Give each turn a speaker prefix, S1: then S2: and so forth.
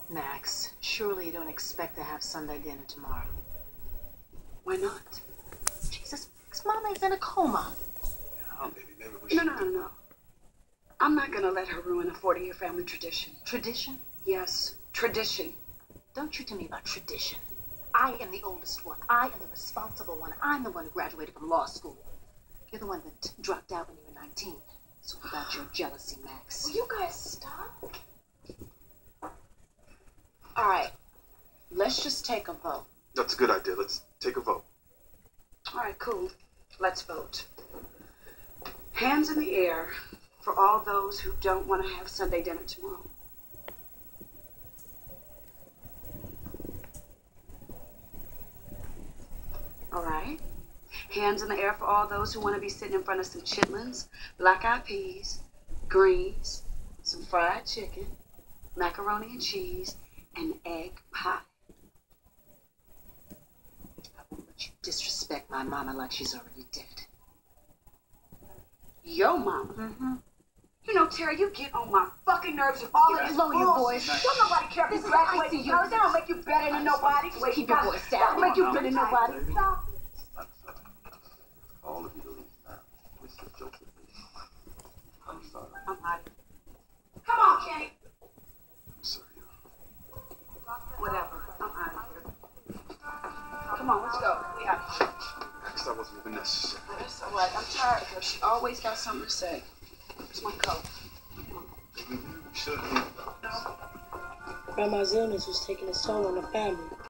S1: Max, surely you don't expect to have Sunday dinner tomorrow.
S2: Why not?
S1: Jesus, Max, Mama is in a coma.
S2: Oh, maybe we should... No. I'm not gonna let her ruin a 40-year family tradition.
S1: Tradition?
S2: Yes, tradition.
S1: Don't you tell me about tradition. I am the oldest one. I am the responsible one. I'm the one who graduated from law school. You're the one that dropped out when you were 19. So what about your jealousy, Max?
S2: Will you guys stop? All right, let's just take a vote.
S3: That's a good idea. Let's take a vote.
S2: All right, cool. Let's vote. Hands in the air for all those who don't want to have Sunday dinner tomorrow. All right. Hands in the air for all those who want to be sitting in front of some chitlins, black-eyed peas, greens, some fried chicken, macaroni and cheese, and egg pie.
S1: I won't let you disrespect my mama like she's already dead.
S2: Yo, mama.
S1: Mm-hmm.
S2: You know, Terry, you get on my fucking nerves with all of this
S1: lower your voice.
S2: Don't nobody care if you graduate from college. That don't make you better than nobody. Wait,
S1: keep your voice down.
S2: That don't make you better than nobody. Stop.
S3: All of you to leave now. It's a joke with me. I'm sorry.
S2: I'm out of here. Come on, Kenny.
S3: I'm sorry.
S2: Whatever. I'm out of here. Come on, let's go. We out of here.
S3: Max, that wasn't even necessary.
S2: That's all right. I'm tired of her. She always got something to say. Where's my coat?
S3: We should leave.
S4: Grandma's illness was taking its toll on the family.